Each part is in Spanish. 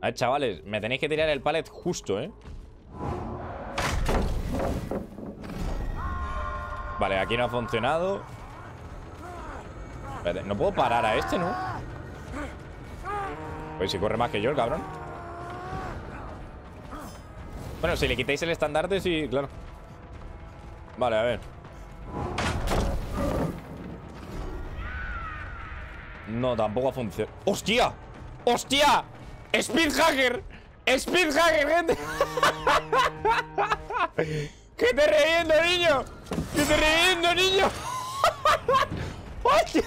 A ver, chavales, me tenéis que tirar el pallet justo, ¿eh? Vale, aquí no ha funcionado. Espérate, no puedo parar a este, ¿no? Pues si corre más que yo, el cabrón. Bueno, si le quitáis el estandarte, sí, claro. Vale, a ver. No, tampoco ha funcionado. ¡Hostia! ¡Hostia! ¡Speedhacker! ¡Speedhacker, gente! ¡Que te reviento, niño! ¡Que te reviento, niño! ¡Hostia!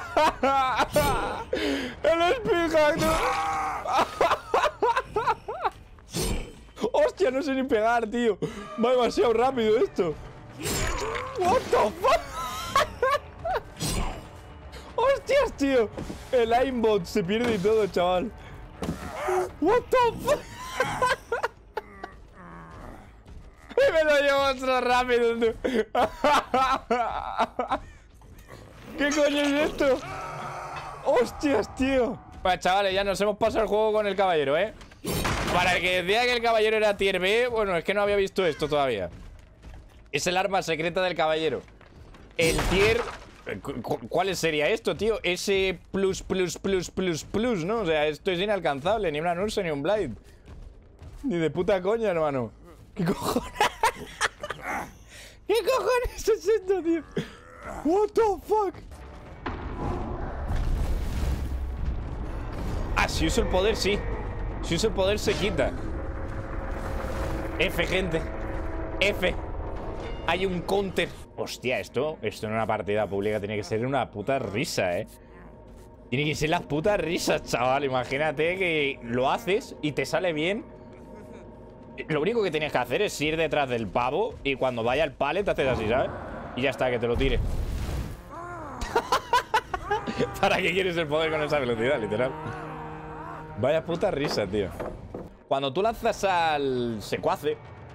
¡El speedhacker! ¡Hostia! No sé ni pegar, tío. Va demasiado rápido esto. What the fuck? ¡Hostias, tío! El aimbot se pierde y todo, chaval. What the fuck? Y me lo llevo otro rápido, tío. ¿Qué coño es esto? ¡Hostias, tío! Pues chavales, ya nos hemos pasado el juego con el caballero, ¿eh? Para el que decía que el caballero era tier B, bueno, es que no había visto esto todavía. Es el arma secreta del caballero. El tier... ¿Cuál sería esto, tío? S+++++, ¿no? O sea, esto es inalcanzable. Ni una Nurse ni un Blind. Ni de puta coña, hermano. ¿Qué cojones? ¿Qué cojones es esto, tío? What the fuck? Ah, si uso el poder, sí. Si uso el poder, se quita. F, gente. F. Hay un counter. Hostia, esto en una partida pública tiene que ser una puta risa, ¿eh? Tiene que ser las putas risas, chaval. Imagínate que lo haces y te sale bien. Lo único que tienes que hacer es ir detrás del pavo y cuando vaya el pallet haces así, ¿sabes? Y ya está, que te lo tire. ¿Para qué quieres el poder con esa velocidad, literal? Vaya puta risa, tío. Cuando tú lanzas al secuace,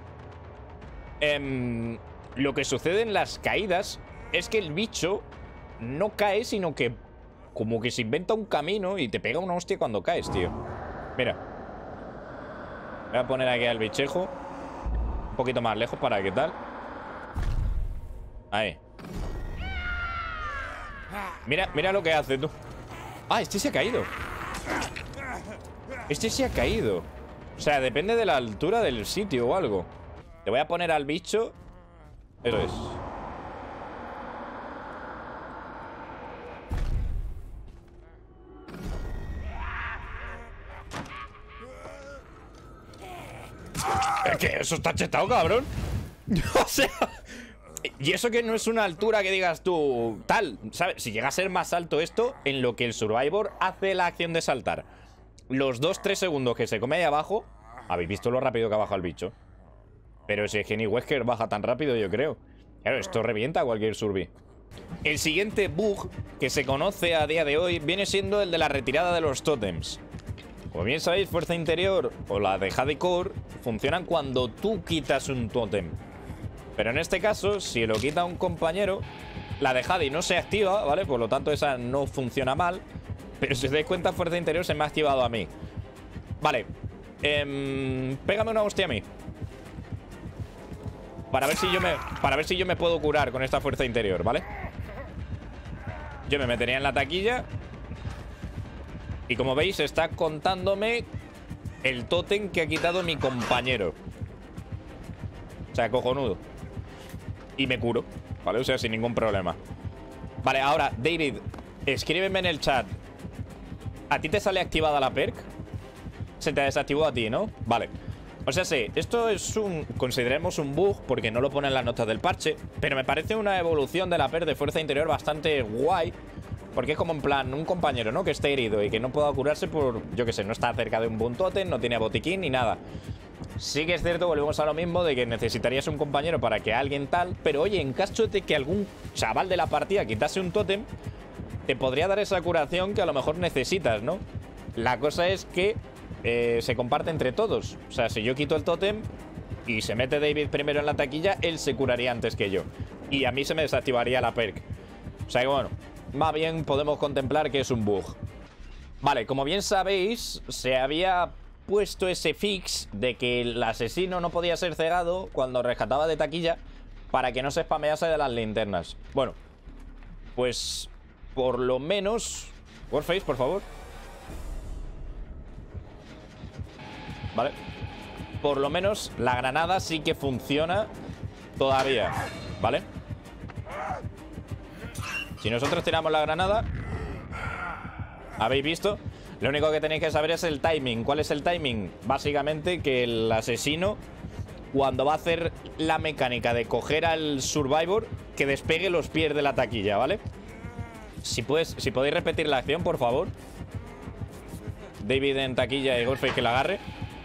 lo que sucede en las caídas es que el bicho no cae, sino que como que se inventa un camino y te pega una hostia cuando caes, tío. Mira. Voy a poner aquí al bichejo un poquito más lejos para que tal. Ahí. Mira, mira lo que hace, tú. Ah, este se ha caído. Este se ha caído. O sea, depende de la altura del sitio o algo. Te voy a poner al bicho. Eso es. Es que eso está chetado, cabrón. O sea... Y eso que no es una altura que digas tú... Tal, ¿sabes? Si llega a ser más alto esto, en lo que el Survivor hace la acción de saltar, los 2-3 segundos que se come ahí abajo... Habéis visto lo rápido que ha bajado el bicho. Pero si es que ni Wesker baja tan rápido, yo creo. Claro, esto revienta a cualquier survi. El siguiente bug que se conoce a día de hoy viene siendo el de la retirada de los tótems. Como bien sabéis, Fuerza Interior o la de Hardcore funcionan cuando tú quitas un tótem. Pero en este caso, si lo quita un compañero, la de Hadi no se activa, ¿vale? Por lo tanto, esa no funciona mal. Pero si os dais cuenta, Fuerza Interior se me ha activado a mí. Vale. Pégame una hostia a mí. Para ver si yo me puedo curar con esta Fuerza Interior, ¿vale? Yo me metería en la taquilla. Y como veis, está contándome el tótem que ha quitado mi compañero. O sea, cojonudo. Y me curo, ¿vale? O sea, sin ningún problema. Vale, ahora, David, escríbeme en el chat. ¿A ti te sale activada la perk? Se te desactivó a ti, ¿no? Vale. O sea, sí, esto es consideremos un bug porque no lo pone en las notas del parche. Pero me parece una evolución de la perk de Fuerza Interior bastante guay. Porque es como en plan, un compañero, ¿no? Que esté herido y que no pueda curarse por, yo qué sé, no está cerca de un buen tótem, no tiene botiquín ni nada. Sí que es cierto, volvemos a lo mismo, de que necesitarías un compañero para que alguien tal. Pero oye, en caso de que algún chaval de la partida quitase un tótem, te podría dar esa curación que a lo mejor necesitas, ¿no? La cosa es que se comparte entre todos. O sea, si yo quito el tótem y se mete David primero en la taquilla, él se curaría antes que yo. Y a mí se me desactivaría la perk. O sea que bueno, más bien podemos contemplar que es un bug. Vale, como bien sabéis, se había puesto ese fix de que el asesino no podía ser cegado cuando rescataba de taquilla para que no se spamease de las linternas. Bueno, pues por lo menos... Warface, por favor. Vale. Por lo menos la granada sí que funciona todavía, ¿vale? Si nosotros tiramos la granada, ¿habéis visto? Lo único que tenéis que saber es el timing. ¿Cuál es el timing? Básicamente que el asesino, cuando va a hacer la mecánica de coger al Survivor, que despegue los pies de la taquilla, ¿vale? Si podéis repetir la acción, por favor. David en taquilla y Warface que la agarre.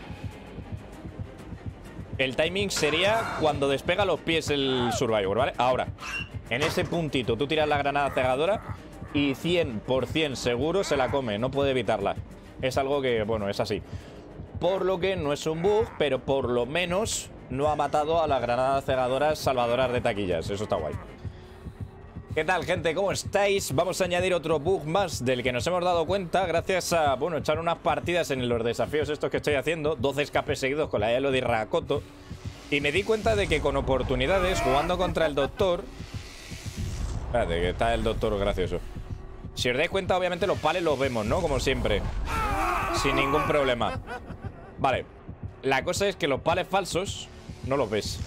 El timing sería cuando despega los pies el Survivor, ¿vale? Ahora, en ese puntito tú tiras la granada cegadora y 100% seguro se la come, no puede evitarla. Es algo que, bueno, es así. Por lo que no es un bug, pero por lo menos no ha matado a las granadas cegadoras salvadoras de taquillas. Eso está guay. ¿Qué tal, gente? ¿Cómo estáis? Vamos a añadir otro bug más del que nos hemos dado cuenta gracias a, bueno, echar unas partidas en los desafíos estos que estoy haciendo. 12 escapes seguidos con la Elo de Rakoto. Y me di cuenta de que con oportunidades, jugando contra el doctor... Espérate, que está el doctor gracioso. Si os dais cuenta, obviamente los pales los vemos, ¿no? Como siempre. Sin ningún problema. Vale. La cosa es que los pales falsos no los ves.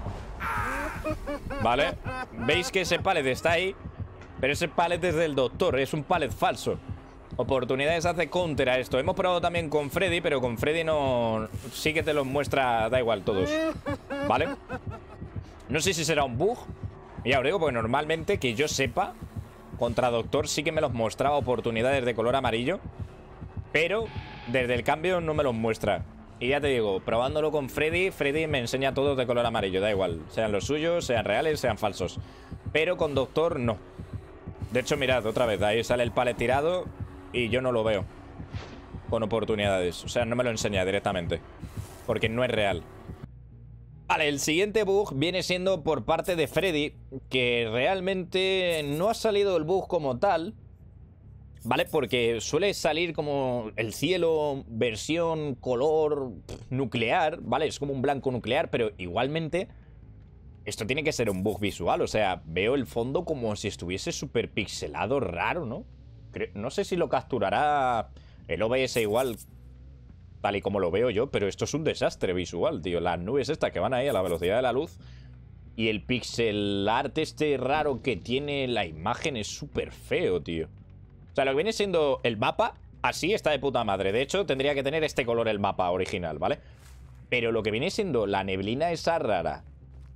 ¿Vale? Veis que ese pallet está ahí, pero ese pallet es del doctor, es un pallet falso. Oportunidades hace counter a esto. Hemos probado también con Freddy, pero con Freddy no... Sí que te los muestra, da igual, todos. ¿Vale? No sé si será un bug. Ya os digo, porque normalmente, que yo sepa, contra doctor sí que me los mostraba oportunidades de color amarillo, pero desde el cambio no me los muestra. Y ya te digo, probándolo con Freddy, Freddy me enseña todos de color amarillo, da igual. Sean los suyos, sean reales, sean falsos. Pero con doctor no. De hecho, mirad, otra vez, ahí sale el palet tirado y yo no lo veo con oportunidades. O sea, no me lo enseña directamente, porque no es real. Vale, el siguiente bug viene siendo por parte de Freddy, que realmente no ha salido el bug como tal, ¿vale? Porque suele salir como el cielo, versión color nuclear, ¿vale? Es como un blanco nuclear, pero igualmente esto tiene que ser un bug visual. O sea, veo el fondo como si estuviese súper pixelado, raro, ¿no? No sé si lo capturará el OBS igual, tal y como lo veo yo, pero esto es un desastre visual, tío. Las nubes estas que van ahí a la velocidad de la luz y el pixel art este raro que tiene la imagen es súper feo, tío. O sea, lo que viene siendo el mapa, así está de puta madre. De hecho, tendría que tener este color el mapa original, ¿vale? Pero lo que viene siendo la neblina esa rara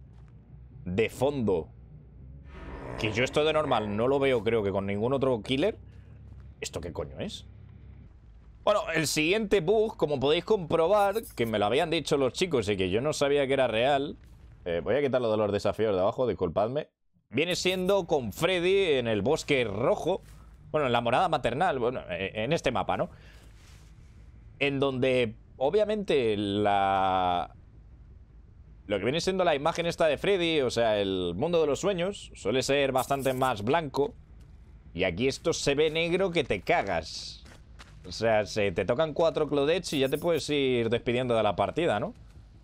de fondo, que yo esto de normal no lo veo, creo que con ningún otro killer. ¿Esto qué coño es? Bueno, el siguiente bug, como podéis comprobar, que me lo habían dicho los chicos y que yo no sabía que era real. Voy a quitarlo de los desafíos de abajo, disculpadme. Viene siendo con Freddy en el bosque rojo. Bueno, en la morada maternal, bueno, en este mapa, ¿no? En donde, obviamente, lo que viene siendo la imagen esta de Freddy, o sea, el mundo de los sueños, suele ser bastante más blanco. Y aquí esto se ve negro que te cagas. O sea, se te tocan 4 Claudets y ya te puedes ir despidiendo de la partida, ¿no?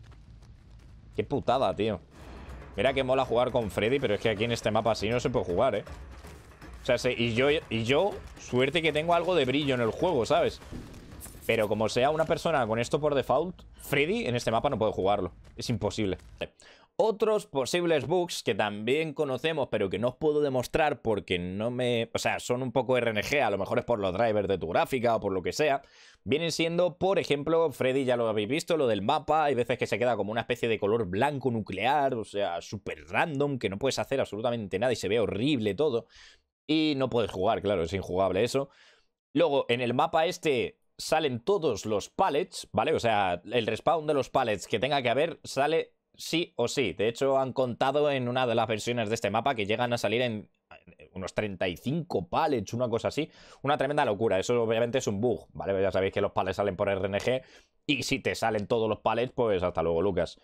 Qué putada, tío. Mira que mola jugar con Freddy, pero es que aquí en este mapa así no se puede jugar, ¿eh? O sea, y yo, suerte que tengo algo de brillo en el juego, ¿sabes? Pero como sea una persona con esto por default, Freddy en este mapa no puede jugarlo. Es imposible. Otros posibles bugs que también conocemos, pero que no os puedo demostrar porque no me... O sea, son un poco RNG, a lo mejor es por los drivers de tu gráfica o por lo que sea. Vienen siendo, por ejemplo, Freddy ya lo habéis visto, lo del mapa. Hay veces que se queda como una especie de color blanco nuclear, o sea, súper random, que no puedes hacer absolutamente nada y se ve horrible todo. Y no puedes jugar, claro, es injugable eso. Luego, en el mapa este salen todos los pallets, ¿vale? O sea, el respawn de los pallets que tenga que haber sale sí o sí. De hecho, han contado en una de las versiones de este mapa que llegan a salir en unos 35 pallets, una cosa así. Una tremenda locura. Eso obviamente es un bug, ¿vale? Ya sabéis que los pallets salen por RNG y si te salen todos los pallets, pues hasta luego, Lucas.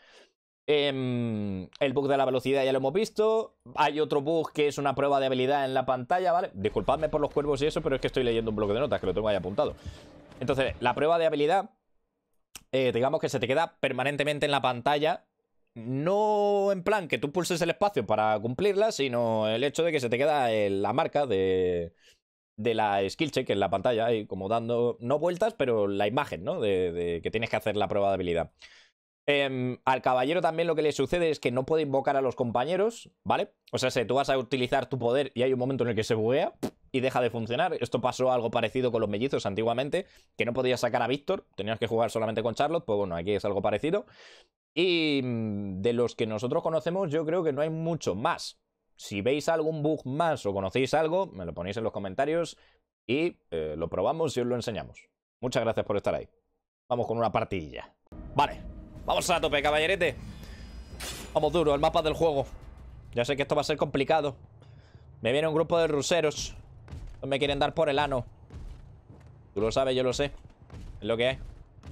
El bug de la velocidad ya lo hemos visto. Hay otro bug que es una prueba de habilidad en la pantalla, ¿vale? Disculpadme por los cuervos y eso, pero es que estoy leyendo un bloque de notas que lo tengo ahí apuntado. Entonces, la prueba de habilidad digamos que se te queda permanentemente en la pantalla. No en plan que tú pulses el espacio para cumplirla, sino el hecho de que se te queda la marca de la skill check en la pantalla, ahí como dando, no vueltas, pero la imagen, ¿no? De que tienes que hacer la prueba de habilidad. Al caballero también lo que le sucede es que no puede invocar a los compañeros, ¿vale? O sea, si tú vas a utilizar tu poder y hay un momento en el que se buguea y deja de funcionar. Esto pasó algo parecido con los mellizos antiguamente, que no podías sacar a Víctor, tenías que jugar solamente con Charlotte, pues bueno, aquí es algo parecido. Y de los que nosotros conocemos, yo creo que no hay mucho más. Si veis algún bug más o conocéis algo, me lo ponéis en los comentarios y lo probamos y os lo enseñamos. Muchas gracias por estar ahí. Vamos con una partidilla. Vale, vamos a tope, caballerete. Vamos duro, el mapa del juego. Ya sé que esto va a ser complicado. Me viene un grupo de ruseros. Me quieren dar por el ano. Tú lo sabes, yo lo sé. Es lo que hay.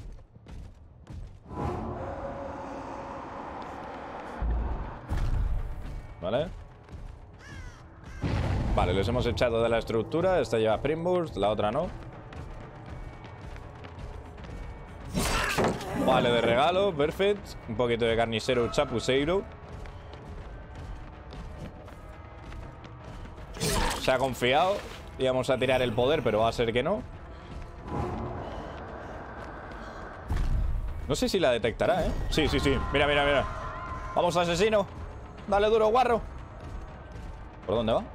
Vale. Vale, les hemos echado de la estructura. Esta lleva Spring Burst, la otra no. Vale, de regalo, perfecto. Un poquito de carnicero chapuceiro. Se ha confiado. Íbamos a tirar el poder, pero va a ser que no. No sé si la detectará, ¿eh? Sí, sí, sí. Mira, mira, mira. Vamos, asesino. Dale duro, guarro. ¿Por dónde va?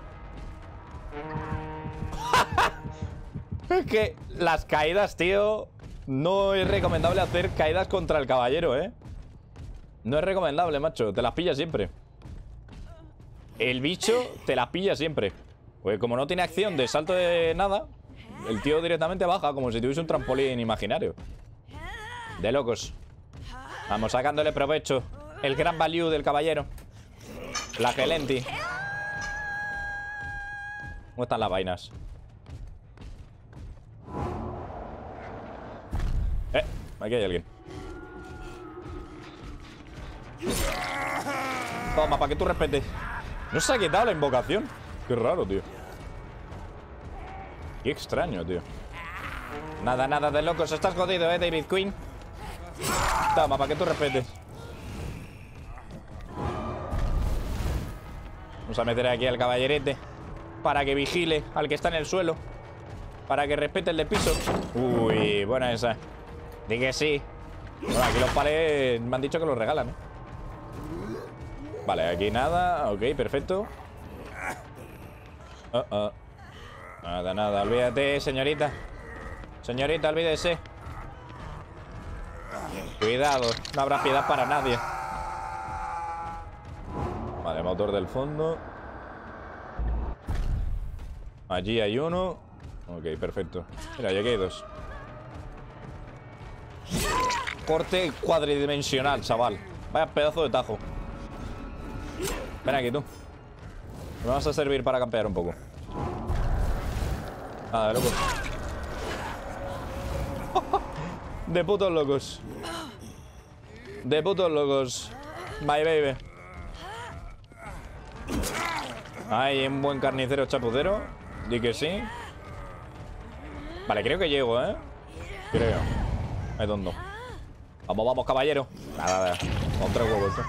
Es que las caídas, tío. No es recomendable hacer caídas contra el caballero, ¿eh? No es recomendable, macho. Te las pilla siempre. El bicho te las pilla siempre. Pues como no tiene acción de salto de nada, el tío directamente baja como si tuviese un trampolín imaginario. De locos. Vamos sacándole provecho. El gran value del caballero. La Gelenti. ¿Cómo están las vainas? Aquí hay alguien. Toma, para que tú respetes. No se ha quitado la invocación. Qué raro, tío. Qué extraño, tío. Nada, nada de locos. Estás jodido, David Queen. Toma, para que tú respetes. Vamos a meter aquí al caballerete para que vigile al que está en el suelo. Para que respete el de piso. Uy, buena esa. Di que sí. Bueno, aquí los palés me han dicho que los regalan, ¿eh? Vale, aquí nada. Ok, perfecto. Nada, nada. Olvídate, señorita. Señorita, olvídese. Cuidado, no habrá piedad para nadie. Vale, motor del fondo. Allí hay uno. Ok, perfecto. Mira, ya aquí hay dos. Corte cuadridimensional, chaval. Vaya pedazo de tajo. Ven aquí, tú. Me vas a servir para campear un poco. Nada, de locos. De putos locos. De putos locos. My baby. Hay un buen carnicero chapucero. Di que sí. Vale, creo que llego, ¿eh? Creo. Es tonto. Vamos, vamos, caballero. Nada, nada. Con 3 huevos, ¿eh?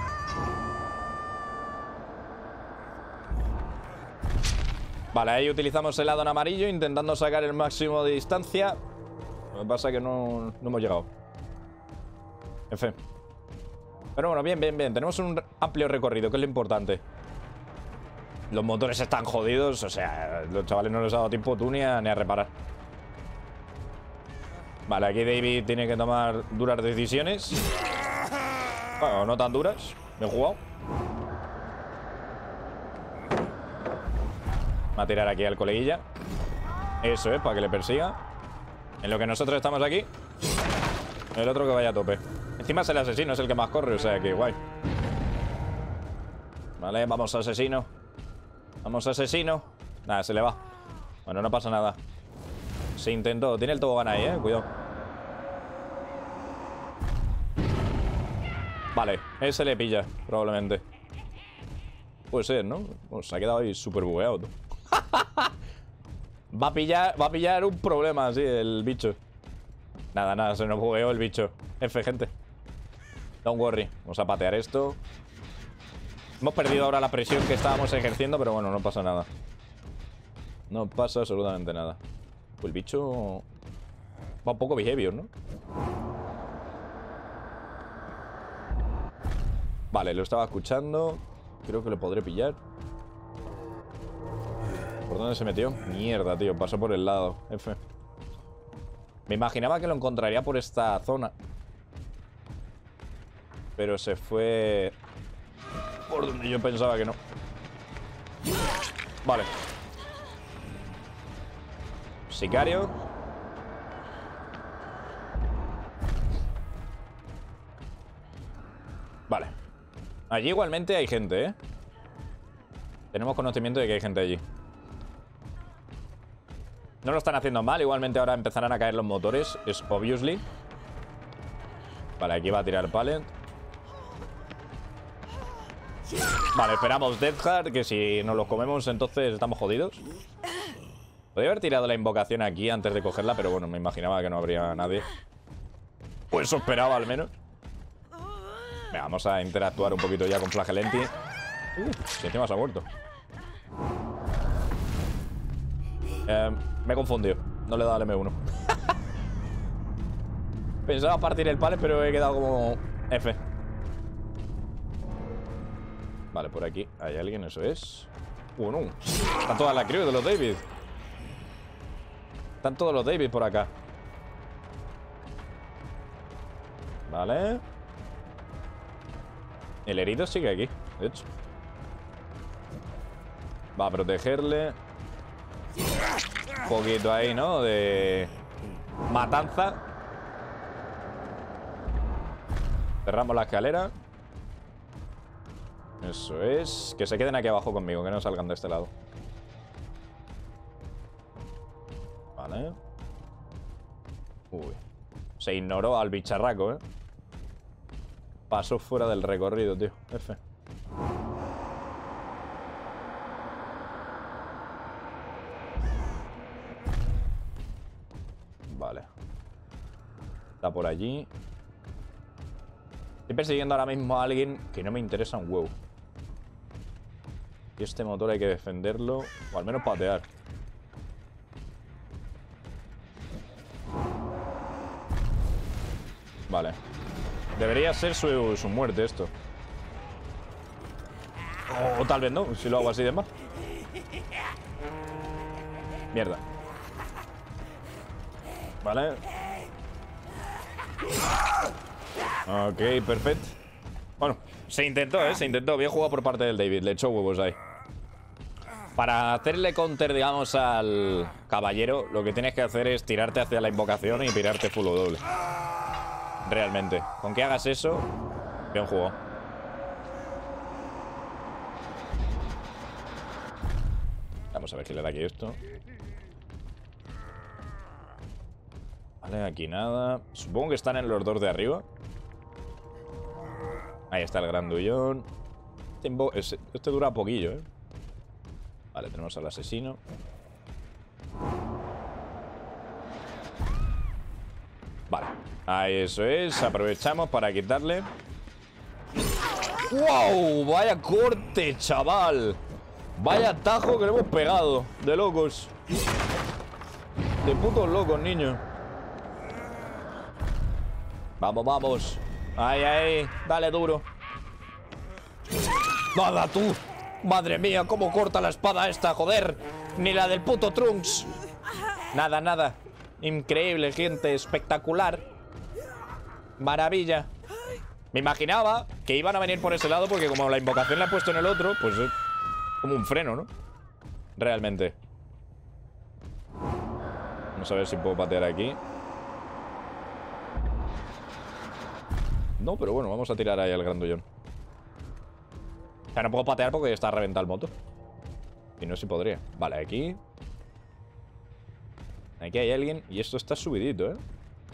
Vale, ahí utilizamos el lado en amarillo intentando sacar el máximo de distancia. Lo que pasa es que no hemos llegado. En fin. Pero bueno, bien, bien, bien. Tenemos un amplio recorrido, que es lo importante. Los motores están jodidos. O sea, los chavales no les ha dado tiempo tú ni a reparar. Vale, aquí David tiene que tomar duras decisiones. Bueno, no tan duras. Me he jugado. Va a tirar aquí al coleguilla. Eso es, para que le persiga. En lo que nosotros estamos aquí. El otro que vaya a tope. Encima es el asesino, es el que más corre, o sea que guay. Vale, vamos asesino. Vamos asesino. Nada, se le va. Bueno, no pasa nada. Se intentó. Tiene el tobogán ahí, cuidado. Vale, ese le pilla, probablemente. Puede ser, ¿no? Se ha quedado ahí súper bugueado, tú. Va a pillar un problema, sí, el bicho. Nada, nada, se nos bugueó el bicho. F, gente. Don't worry. Vamos a patear esto. Hemos perdido ahora la presión que estábamos ejerciendo, pero bueno, no pasa nada. No pasa absolutamente nada. Pues el bicho va un poco behavior, ¿no? Vale, lo estaba escuchando. Creo que lo podré pillar. ¿Por dónde se metió? Mierda, tío, pasó por el lado. F. Me imaginaba que lo encontraría por esta zona, pero se fue por donde yo pensaba que no. Vale. Sicario. Vale. Allí igualmente hay gente, ¿eh? Tenemos conocimiento de que hay gente allí. No lo están haciendo mal. Igualmente ahora empezarán a caer los motores. Es obviously. Vale, aquí va a tirar pallet. Vale, esperamos Death Heart, que si nos los comemos entonces estamos jodidos. Podría haber tirado la invocación aquí antes de cogerla, pero bueno, me imaginaba que no habría nadie. Pues eso esperaba al menos. Venga, vamos a interactuar un poquito ya con Flagellenti. Si encima se ha muerto. Me he confundido. No le he dado al M1. Pensaba partir el pallet, pero he quedado como F. Vale, por aquí hay alguien, eso es. No. Están todas las crew de los David. Están todos los David por acá. Vale. El herido sigue aquí, de hecho. Va a protegerle. Un poquito ahí, ¿no? De matanza. Cerramos la escalera. Eso es. Que se queden aquí abajo conmigo, que no salgan de este lado. Vale. Uy. Se ignoró al bicharraco, ¿eh? Pasó fuera del recorrido, tío. F. Vale. Está por allí. Estoy persiguiendo ahora mismo a alguien que no me interesa un huevo. Y este motor hay que defenderlo. O al menos patear. Vale. Debería ser su muerte esto. O tal vez no, si lo hago así de mal. Mierda. Vale. Ok, perfecto. Bueno, se intentó, ¿eh? Se intentó. Bien jugado por parte del David. Le echó huevos ahí. Para hacerle counter, digamos, al caballero, lo que tienes que hacer es tirarte hacia la invocación y tirarte full o doble. Realmente. Con que hagas eso, bien jugado. Vamos a ver qué le da aquí esto. Vale, aquí nada. Supongo que están en los dos de arriba. Ahí está el grandullón. Este dura poquillo, ¿eh? Vale, tenemos al asesino. Vale, ahí eso es. Aprovechamos para quitarle. ¡Wow! Vaya corte, chaval. Vaya tajo que le hemos pegado. De locos. De putos locos, niño. Vamos, vamos. Ahí, ahí. Dale duro. ¡Nada, tú! Madre mía, cómo corta la espada esta, joder. Ni la del puto Trunks. Nada, nada. Increíble, gente. Espectacular. Maravilla. Me imaginaba que iban a venir por ese lado porque como la invocación la he puesto en el otro, pues es como un freno, ¿no? Realmente. Vamos a ver si puedo patear aquí. No, pero bueno, vamos a tirar ahí al grandullón. O sea, no puedo patear porque está reventado el moto. Y no sé si podría. Vale, aquí. Aquí hay alguien. Y esto está subidito, ¿eh?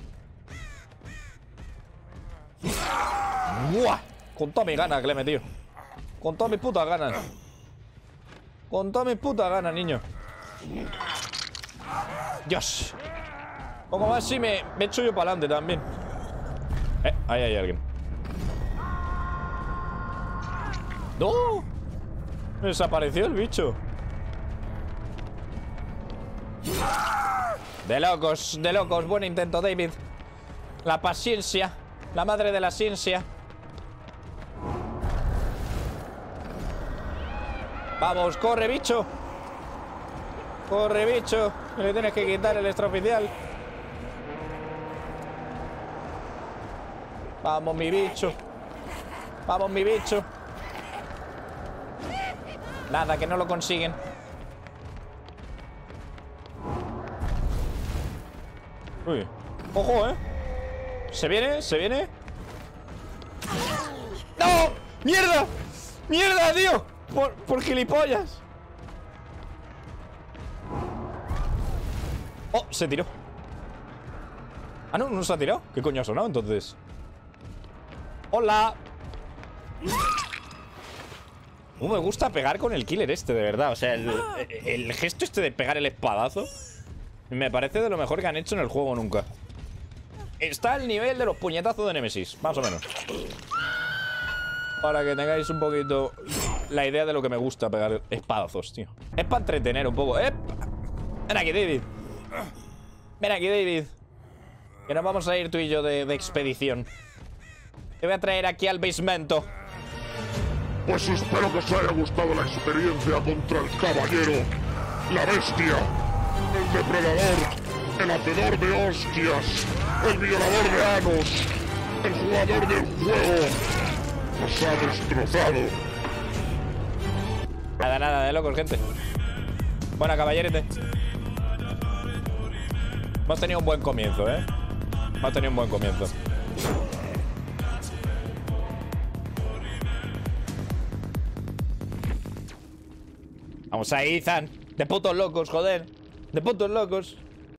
¡Buah! Con toda mi gana que le he metido. Con todas mis putas ganas. Con todas mis putas ganas, niño. Dios. Poco más si me echo yo para adelante también. Ahí hay alguien. ¡No! Desapareció el bicho. De locos, de locos. Buen intento, David. La paciencia. La madre de la ciencia. Vamos, corre, bicho. Corre, bicho. Le tienes que quitar el extraoficial. Vamos, mi bicho. Vamos, mi bicho. Nada, que no lo consiguen. Uy. Ojo, ¿Se viene? ¿Se viene? ¡No! ¡Mierda! ¡Mierda, tío! Por gilipollas. Oh, se tiró. Ah, no, no se ha tirado. ¿Qué coño ha sonado entonces? ¡Hola! Me gusta pegar con el killer este, de verdad. O sea, el gesto este de pegar el espadazo me parece de lo mejor que han hecho en el juego nunca. Está al nivel de los puñetazos de Nemesis, más o menos. Para que tengáis un poquito la idea de lo que me gusta pegar espadazos, tío. Es para entretener un poco. Ven aquí, David. Ven aquí, David. Que nos vamos a ir tú y yo de expedición. Te voy a traer aquí al basemento. Pues espero que os haya gustado la experiencia contra el caballero, la bestia, el depredador, el hacedor de hostias, el violador de anos, el jugador del juego. Os ha destrozado. Nada, nada, de locos, gente. Bueno, caballerete. Hemos tenido un buen comienzo, Hemos tenido un buen comienzo. Vamos ahí, Ethan. De putos locos, joder. De putos locos.